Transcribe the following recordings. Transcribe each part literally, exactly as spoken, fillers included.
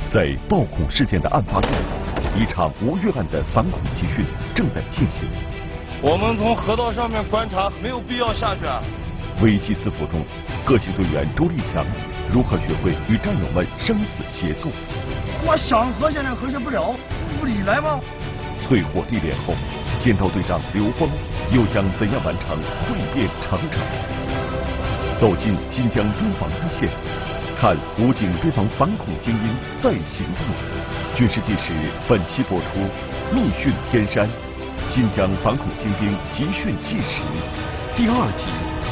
在暴恐事件的案发地，一场无预案的反恐集训正在进行。 我们从河道上面观察，没有必要下去啊。 危机四伏中，各系队员周立强如何学会与战友们生死协作？ 我想和谐的和谐不了，无理来吗？ 淬火历练后，剑道队长刘峰又将怎样完成蜕变成长？走进新疆边防一线，看武警边防反恐精英在行动。军事纪实本期播出：密训天山，新疆反恐精兵集训纪实第二集。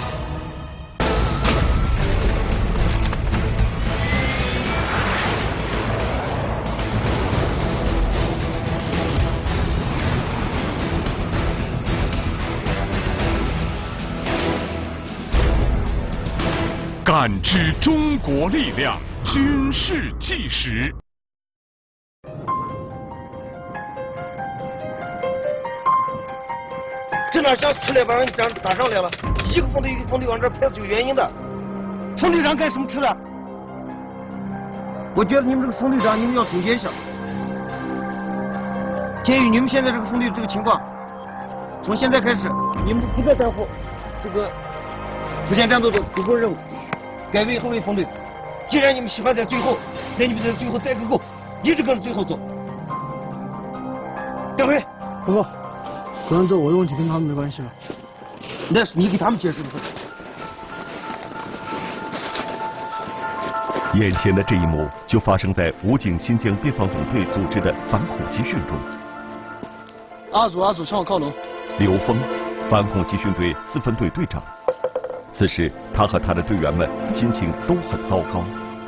感知中国力量，军事纪实。 这哪想出来把人打打上来了？一个分队一个分队往这派是有原因的。分队长干什么吃的？我觉得你们这个分队长，你们要总结一下。鉴于你们现在这个分队这个情况，从现在开始，你们不再担负这个福建战斗的主攻任务。改为后卫分队，既然你们喜欢在最后，那你们在最后带个够，一直跟着最后走。带回， 报告，可能这我的问题跟他们没关系了。 那是你给他们解释的事。 眼前的这一幕就发生在武警新疆边防总队组织的反恐集训中。 阿祖，阿祖，向我靠拢。 刘峰，反恐集训队四分队队长。此时，他和他的队员们心情都很糟糕。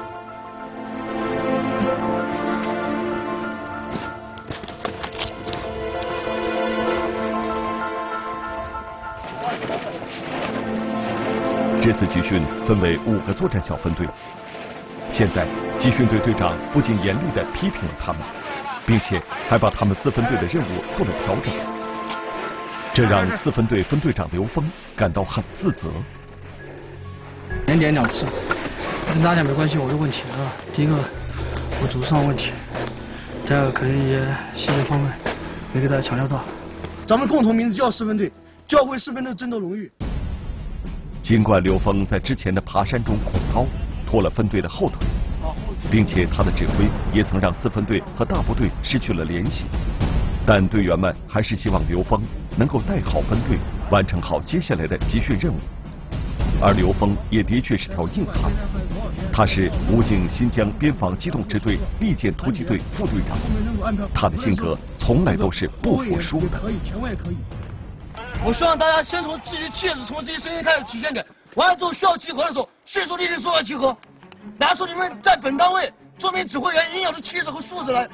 这次集训分为五个作战小分队。现在，集训队队长不仅严厉地批评了他们，并且还把他们四分队的任务做了调整，这让四分队分队长刘峰感到很自责。 连点两次，跟大家没关系，我的问题啊。第一个，我组织上问题；第二个，可能也细节方面没给大家强调到。 咱们共同名字叫四分队，就要为四分队争夺荣誉。 尽管刘峰在之前的爬山中恐高，拖了分队的后腿，并且他的指挥也曾让四分队和大部队失去了联系，但队员们还是希望刘峰能够带好分队，完成好接下来的集训任务。而刘峰也的确是条硬汉，他是武警新疆边防机动支队利剑突击队副队长，他的性格从来都是不服输的。 我希望大家先从自己气势，从自己声音开始体现点，完了之后需要集合的时候，迅速立即说要集合，拿出你们在本单位作为指挥员应有的气势和素质来。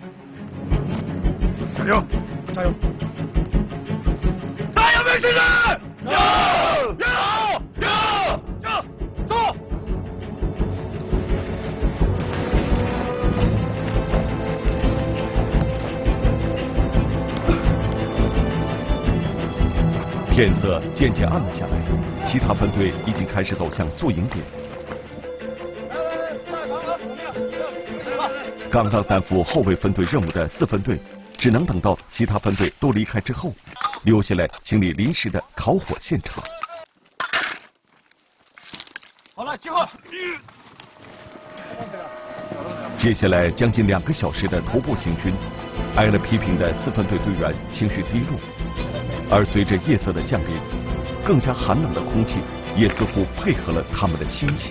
加油， 加油！ 大家有没有信心？ 有有有有，走！ 天色渐渐暗了下来，其他分队已经开始走向宿营点。刚刚担负后卫分队任务的四分队，只能等到其他分队都离开之后，留下来清理临时的烤火现场。 好了，集合。 接下来将近两个小时的徒步行军，挨了批评的四分队队员情绪低落。而随着夜色的降临，更加寒冷的空气也似乎配合了他们的心情。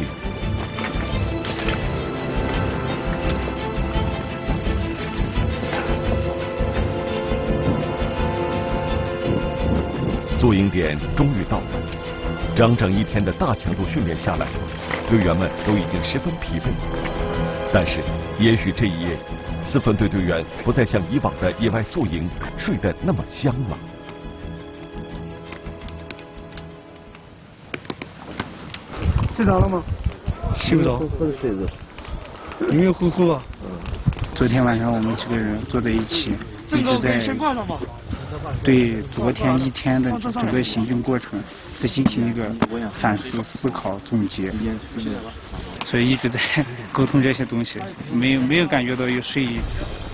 宿营点终于到了，整整一天的大强度训练下来，队员们都已经十分疲惫。但是，也许这一夜，四分队队员不再像以往的野外宿营睡得那么香了。 睡着了吗？ 睡不着，有没有呼呼啊？ 昨天晚上我们几个人坐在一起，一直在对昨天一天的整个行军过程再进行一个反思、思考、总结，所以一直在沟通这些东西，没有没有感觉到有睡意。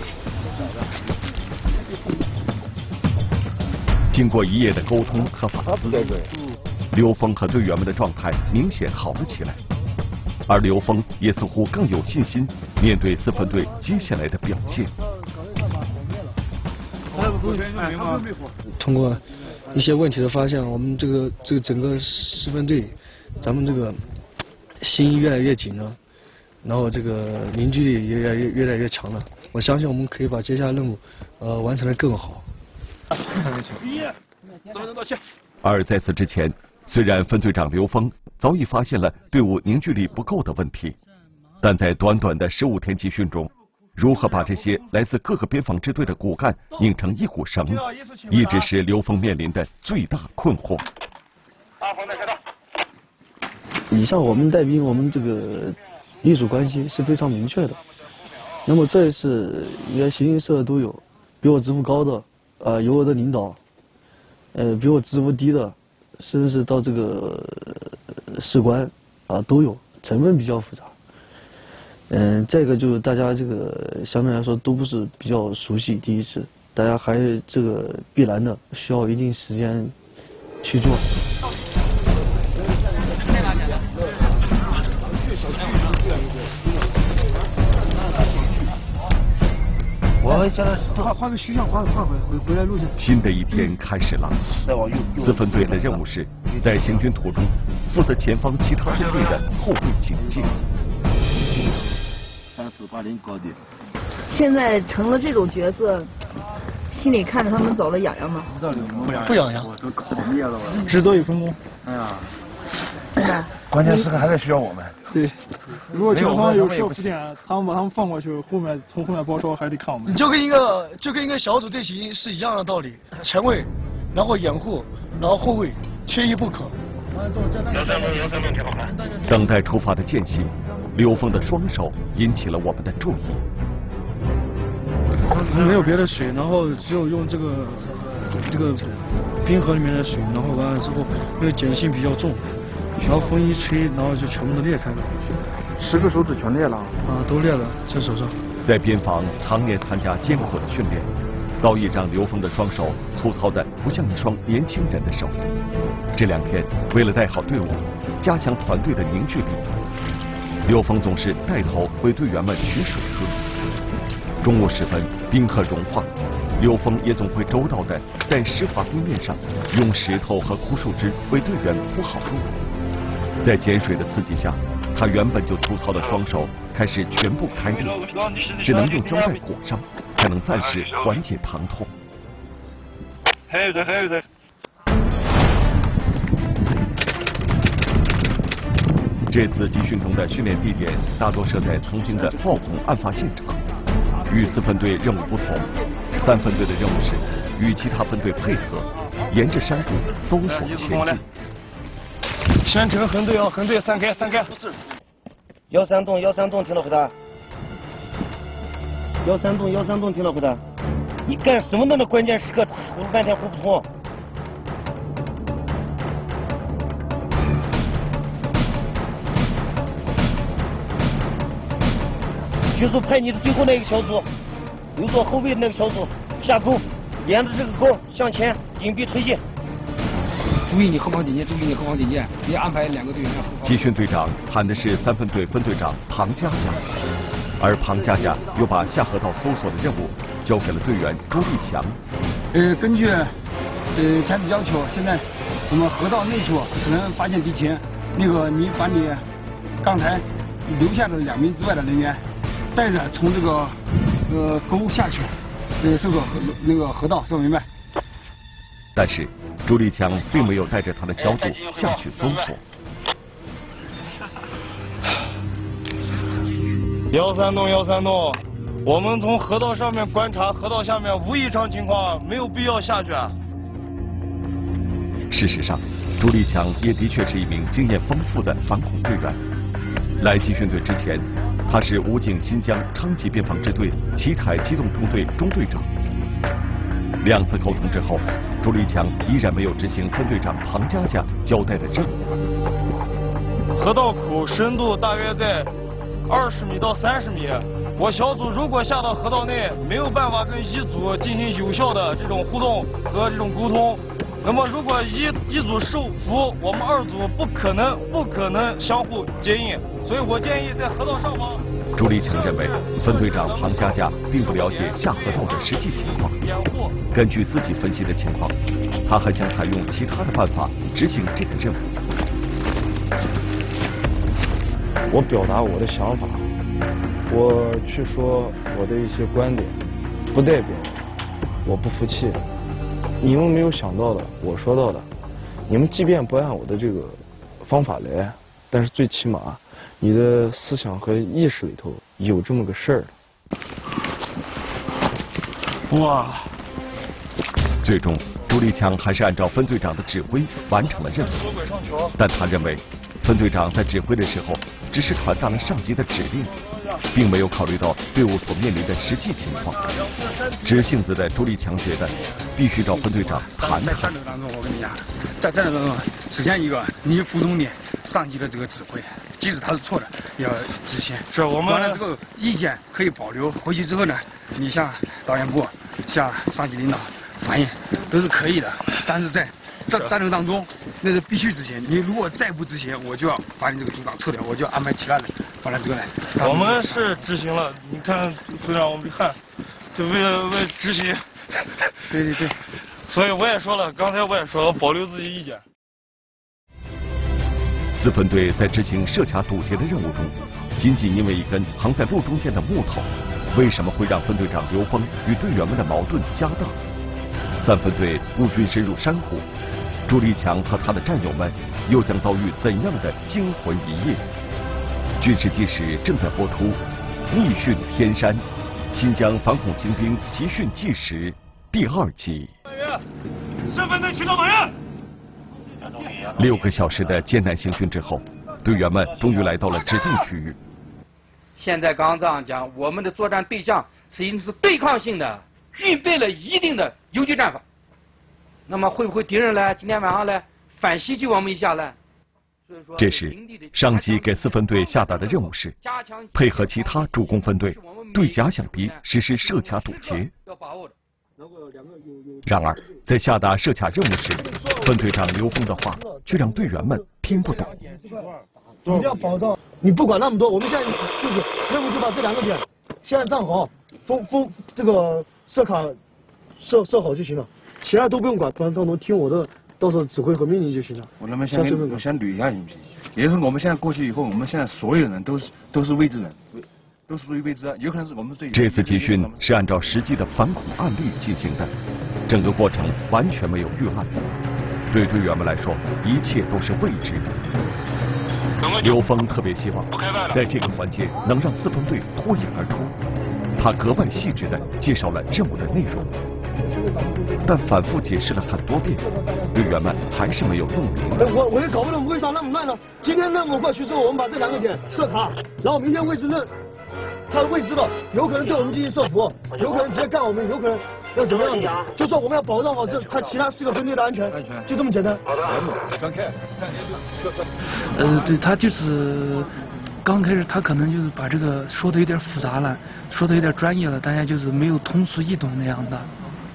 经过一夜的沟通和反思，刘峰和队员们的状态明显好了起来，而刘峰也似乎更有信心面对四分队接下来的表现。 通过一些问题的发现，我们这个这个整个四分队，咱们这个心越来越紧了，然后这个凝聚力也越来越越来越强了。我相信我们可以把接下来任务，呃，完成得更好。 而在此之前，虽然分队长刘峰早已发现了队伍凝聚力不够的问题，但在短短的十五天集训中，如何把这些来自各个边防支队的骨干拧成一股绳，一直是刘峰面临的最大困惑。 你像我们带兵，我们这个隶属关系是非常明确的。那么这一次，连形形色色都有，比我职务高的，呃，有我的领导，呃，比我职务低的，甚至是到这个士官啊都有，成分比较复杂。嗯，再一个就是大家这个相对来说都不是比较熟悉，第一次，大家还是这个必然的需要一定时间去做。我现在换换个虚像，换换回回回来路线。 新的一天开始了。四分队的任务是在行军途中负责前方其他分队的后备警戒。 三四八零高点。 现在成了这种角色，心里看着他们走了痒痒吗？ 不痒痒， 都考毕业了吧？ 职责与分工。 哎呀， 真的。 关键时刻还是需要我们。 对，如果前方有设伏点，他们把他们放过去，后面从后面包抄还得看我们。就跟一个就跟一个小组队形是一样的道理，前卫，然后掩护，然后后卫，缺一不可。 等待出发的间隙，刘峰的双手引起了我们的注意。 没有别的水，然后只有用这个这个冰河里面的水，然后完了之后，因为碱性比较重。只要风一吹，然后就全部都裂开了。 十个手指全裂了啊，都裂了，这手上。 在边防常年参加艰苦的训练，早已让刘峰的双手粗糙的不像一双年轻人的手。这两天，为了带好队伍，加强团队的凝聚力，刘峰总是带头为队员们取水喝。中午时分，冰河融化，刘峰也总会周到的在湿滑冰面上用石头和枯树枝为队员铺好路。在碱水的刺激下，他原本就粗糙的双手开始全部开裂，只能用胶带裹上，才能暂时缓解疼痛。 还有的，还有的。 这次集训中的训练地点大多设在曾经的爆孔案发现场。与四分队任务不同，三分队的任务是与其他分队配合，沿着山谷搜索前进。 先整横队啊，横队散开，散开。 幺三洞，幺三洞，听到回答。幺三洞，幺三洞，听到回答。你干什么呢？那关键时刻呼噜半天呼不通。迅速派你的最后那个小组，留作后卫的那个小组下沟，沿着这个沟向前隐蔽推进。 注意你后方点击，注意你后方点击，你安排两个队员。 集训队长喊的是三分队分队长庞佳佳，而庞佳佳又把下河道搜索的任务交给了队员朱立强。 呃，根据呃前次要求，现在我们河道内处可能发现敌情，那个你把你刚才留下的两名之外的人员带着从这个呃沟下去，呃搜索那个河道，是不明白？ 但是朱立强并没有带着他的小组下去搜索。 幺三洞，幺三洞，我们从河道上面观察，河道下面无异常情况，没有必要下去。 事实上，朱立强也的确是一名经验丰富的反恐队员。来集训队之前，他是武警新疆昌吉边防支队奇台机动中队中队长。两次沟通之后，朱立强依然没有执行分队长庞佳佳交代的任务。 河道口深度大约在二十米到三十米。我小组如果下到河道内，没有办法跟一组进行有效的这种互动和这种沟通。那么，如果一一组受俘，我们二组不可能不可能相互接应。所以我建议在河道上方。 朱立强认为，分队长庞佳佳并不了解下河道的实际情况。根据自己分析的情况，他还想采用其他的办法执行这个任务。 我表达我的想法，我去说我的一些观点，不代表我不服气。你们没有想到的，我说到的，你们即便不按我的这个方法来，但是最起码你的思想和意识里头有这么个事儿。 哇！ 最终，朱立强还是按照分队长的指挥完成了任务，但他认为，分队长在指挥的时候只是传达了上级的指令，并没有考虑到队伍所面临的实际情况。直性子的朱立强觉得，必须找分队长谈谈。 在战斗当中，我跟你讲，在战斗当中，首先一个，你服从你上级的这个指挥，即使他是错的，也要执行。 是我们完了之后，意见可以保留，回去之后呢，你向导演部、向上级领导反映都是可以的。但是在在战斗当中，那是必须执行。你如果再不执行，我就要把你这个组长撤掉，我就要安排其他人。完了之后呢， 我们是执行了。你看，虽然我们汗，就为了为执行。 对对对。 所以我也说了，刚才我也说了，保留自己意见。 四分队在执行设卡堵截的任务中，仅仅因为一根横在路中间的木头，为什么会让分队长刘峰与队员们的矛盾加大？三分队孤军深入山谷，朱立强和他的战友们又将遭遇怎样的惊魂一夜？军事纪实正在播出，《密训天山》，新疆反恐精兵集训纪实第二集。 四分队启动马人。 六个小时的艰难行军之后，队员们终于来到了指定区域。 现在刚这样讲，我们的作战对象实际上是对抗性的，具备了一定的游击战法。那么会不会敌人来今天晚上来反袭击我们一下呢？ 这时，上级给四分队下达的任务是配合其他主攻分队对假想敌实施设卡堵截。然而，在下达设卡任务时，分队长刘峰的话却让队员们听不懂。 一定要保障，你不管那么多，我们现在就是任务就把这两个点现在站好，封封这个设卡设设好就行了，其他都不用管，反正到时候听我的，到时候指挥和命令就行了。 我能不能先我先捋一下行不行？也就是我们现在过去以后，我们现在所有人都是都是未知人。都是属于未知，有可能是我们对。 这次集训是按照实际的反恐案例进行的，整个过程完全没有预案，对队员们来说，一切都是未知的。刘峰特别希望在这个环节能让四分队脱颖而出，他格外细致地介绍了任务的内容，但反复解释了很多遍，队员们还是没有弄明白。 我我也搞不懂为啥那么慢呢？今天任务过去之后，我们把这两个点设卡，然后明天位置认。他未知的，有可能对我们进行设伏，有可能直接干我们，有可能要怎么样的？就说我们要保障好这他其他四个分队的安全，安全就这么简单。好的， 刚开，呃，对他就是刚开始他可能就是把这个说的有点复杂了，说的有点专业了，大家就是没有通俗易懂那样的。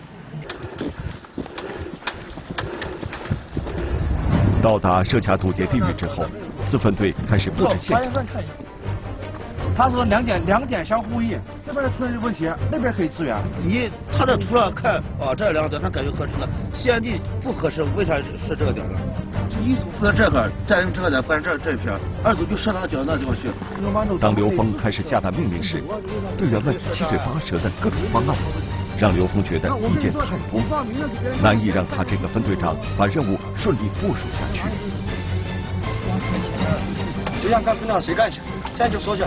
到达设卡堵截地域之后，四分队开始布置现场。 他说两点两点相呼应，这边出现问题，那边可以支援。 你他这图上看啊，这两个点他感觉合适了，西安地不合适，为啥设这个点呢？这一组负责这块，占领这个点，管这这一片；二组就设他脚那地方去。 当刘峰开始下达命令时，队员们七嘴八舌的各种方案，让刘峰觉得意见太多，难以让他这个分队长把任务顺利部署下去。 谁想干分队谁干去，现在就说去。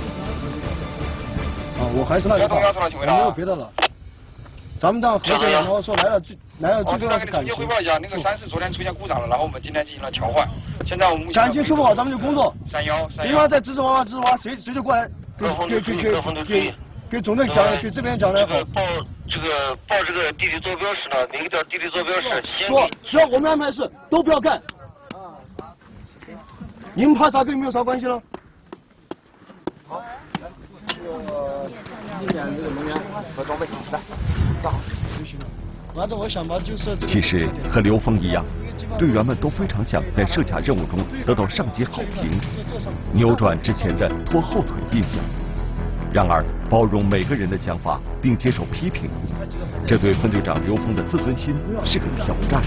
啊，我还是那句话，我没有别的了。咱们当和谐，然后说来了最来了最重要是感情。 汇报一下，那个山是昨天出现故障了，然后我们今天进行了调换。现在我们感情处不好，咱们就工作。 三幺， 另外再指指望望指指望，谁谁就过来给给给给给给总队讲，给这边讲的好。 报这个报这个地理坐标时呢，哪个点地理坐标是？ 说，只要我们安排是都不要干。你们怕啥跟你们有啥关系呢？ 好，来，这个今年这个能源和装备来，站好就行了。 按照我想法，就是其实和刘峰一样，队员们都非常想在射卡任务中得到上级好评，扭转之前的拖后腿印象。然而，包容每个人的想法并接受批评，这对分队长刘峰的自尊心是个挑战。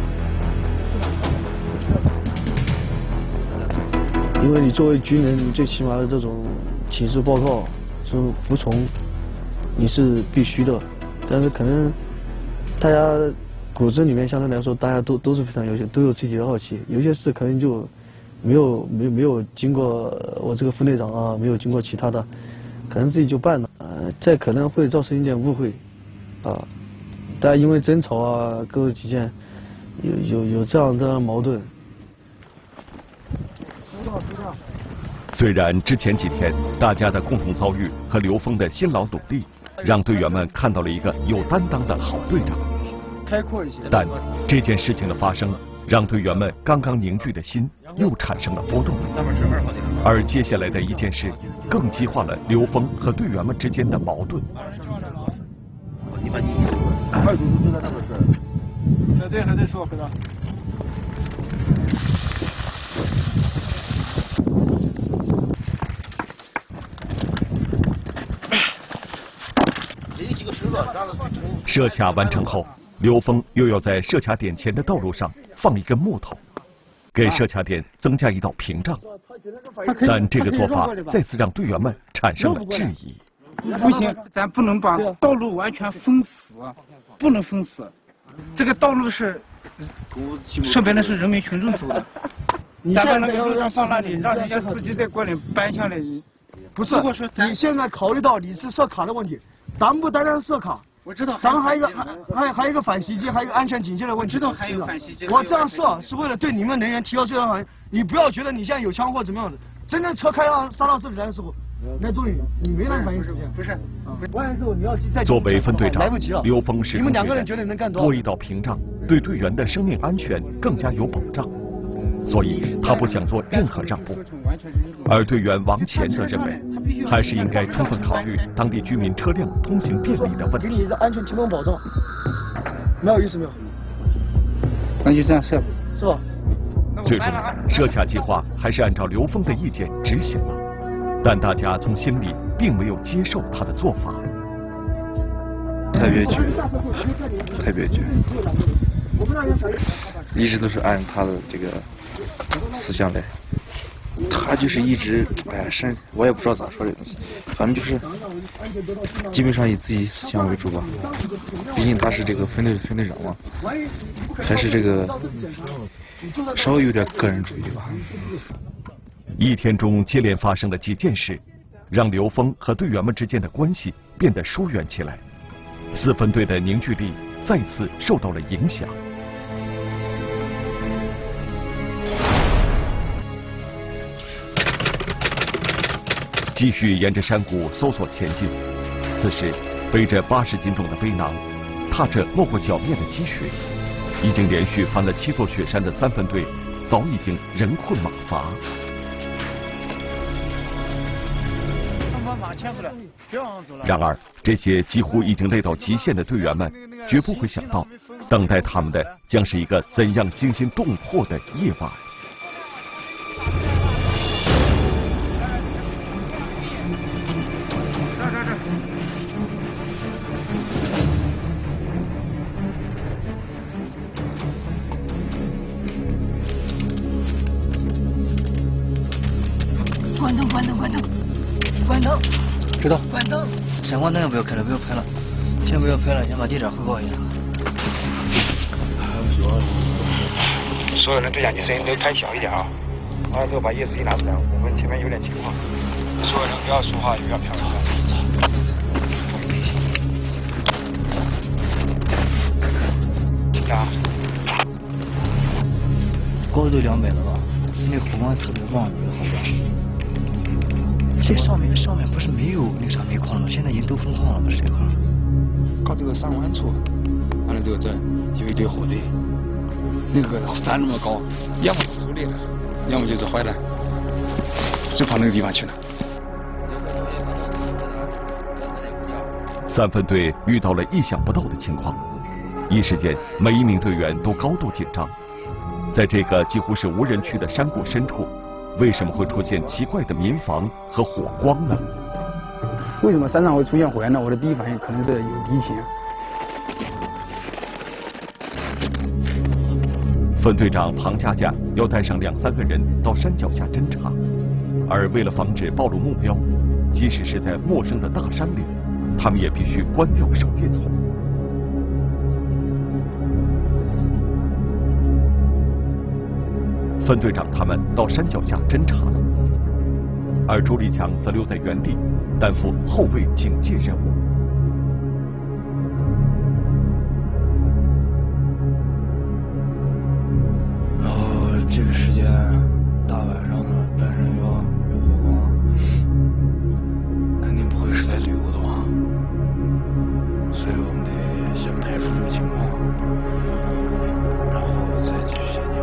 因为你作为军人，你最起码的这种请示报告、这种服从，你是必须的。但是可能大家骨子里面相对来说，大家都都是非常优秀，都有自己的好奇。有些事可能就没有没没有经过我这个分队长啊，没有经过其他的，可能自己就办了。呃，这可能会造成一点误会，啊，大家因为争吵啊，各为己见，有有有这样的矛盾。 虽然之前几天大家的共同遭遇和刘峰的辛劳努力，让队员们看到了一个有担当的好队长， 开阔一些。 但这件事情的发生，让队员们刚刚凝聚的心又产生了波动。而接下来的一件事，更激化了刘峰和队员们之间的矛盾。 你把你二组就在那边是。还在还在说，回答。 设卡完成后，刘峰又要在设卡点前的道路上放一根木头，给设卡点增加一道屏障。但这个做法再次让队员们产生了质疑。 不行，咱不能把道路完全封死，不能封死。这个道路是上边的是人民群众走的，咱把那个路障放那里，让人家司机在过来搬下来。 不是，你现在考虑到你是设卡的问题，咱们不单单设卡。 我知道， 咱们还有一个还还还有一个反袭击，还有一个安全警戒的问题。 知道还有反袭击。 我这样设是为了对你们人员提高最大防御。你不要觉得你现在有枪或怎么样子，真正车开到杀到这里来的时候，那终于你没那个反应时间。 不是， 完了之后你要再作为分队长， 来不及了。 刘峰是你们两个人觉得能干多少？ 多一道屏障，对队员的生命安全更加有保障，所以他不想做任何让步。而队员王乾则认为，还是应该充分考虑当地居民车辆通行便利的问题。 给你的安全提供保障，没有意思没有？ 那就这样设， 是吧？ 最终，设卡计划还是按照刘峰的意见执行了，但大家从心里并没有接受他的做法。 太憋屈，太憋屈，一直都是按他的这个思想来。他就是一直，哎呀，甚我也不知道咋说这东西，反正就是基本上以自己思想为主吧。毕竟他是这个分队的分队长嘛，还是这个稍微有点个人主义吧。 一天中接连发生的几件事，让刘峰和队员们之间的关系变得疏远起来，四分队的凝聚力再次受到了影响。继续沿着山谷搜索前进，此时背着八十斤重的背囊，踏着没过脚面的积雪，已经连续翻了七座雪山的三分队，早已经人困马乏。然而，这些几乎已经累到极限的队员们，绝不会想到，等待他们的将是一个怎样惊心动魄的夜晚。 关灯，关灯，关灯，关灯。 知道。 关灯。闪光灯要不要开了？不要开了，先不要拍了，先把地点汇报一下。 所有人对讲机声音都开小一点啊！完了之后把夜视机拿出来，我们前面有点情况。所有人不要说话，也不要飘声。听着啊！ 高度两百了吧？那个火光特别旺，那个火光。这上面上面不是没有那啥煤矿了吗？现在已经都封矿了，不是这块。 靠这个山湾处，完了之后这有一堆火堆，那个山那么高，要么是偷猎的，要么就是坏的，就跑那个地方去了。 三分队遇到了意想不到的情况，一时间每一名队员都高度紧张。在这个几乎是无人区的山谷深处，为什么会出现奇怪的民房和火光呢？ 为什么山上会出现火焰呢？我的第一反应可能是有敌情。 分队长庞家家要带上两三个人到山脚下侦查，而为了防止暴露目标，即使是在陌生的大山里，他们也必须关掉手电筒。分队长他们到山脚下侦查了，而朱立强则留在原地，担负后备警戒任务。 然后这个时间大晚上的，半山腰有火光，肯定不会是在旅游的嘛，所以我们得先排除这个情况，然后再继续前进。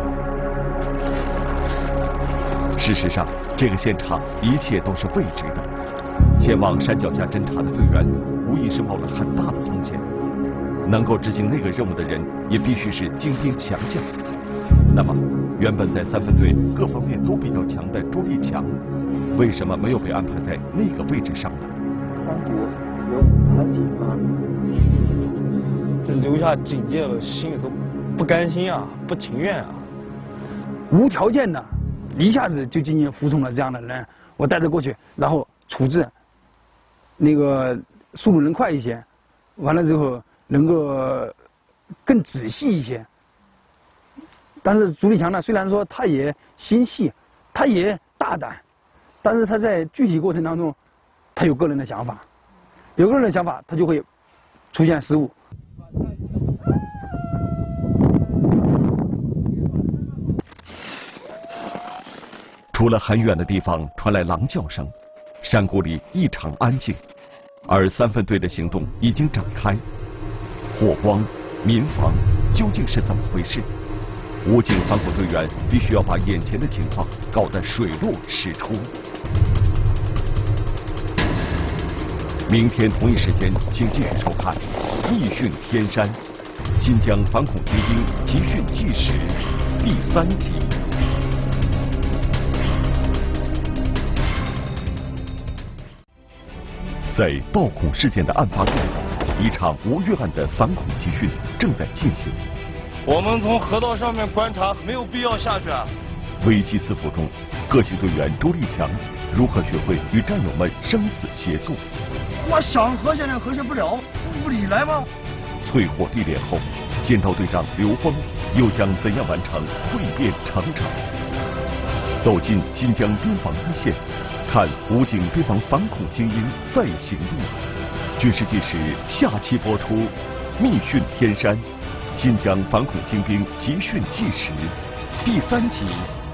事实上，这个现场一切都是未知的。前往山脚下侦查的队员，无疑是冒了很大的风险。能够执行那个任务的人，也必须是精兵强将。那么，原本在三分队各方面都比较强的朱立强，为什么没有被安排在那个位置上呢？ 山谷有很挺啊， 这留下警戒了，心里头不甘心啊，不情愿啊， 无条件的。一下子就进行服从了这样的人，我带着过去，然后处置，那个速度能快一些，完了之后能够更仔细一些。但是朱立强呢，虽然说他也心细，他也大胆，但是他在具体过程当中，他有个人的想法，有个人的想法，他就会出现失误。 除了很远的地方传来狼叫声，山谷里异常安静，而三分队的行动已经展开。火光、民房究竟是怎么回事？武警反恐队员必须要把眼前的情况搞得水落石出。明天同一时间，请继续收看《密训天山》，新疆反恐精兵集训纪实第三集。在暴恐事件的案发地，一场无预案的反恐集训正在进行。 我们从河道上面观察，没有必要下去啊。 危机四伏中，个性队员周立强如何学会与战友们生死协作？ 我想和现在和谐不了，无理来吗？ 淬火历练后，剑道队长刘峰又将怎样完成蜕变成长？走进新疆边防一线。看武警边防反恐精英在行动，军事纪实下期播出，《密训天山》，新疆反恐精兵集训纪实第三集。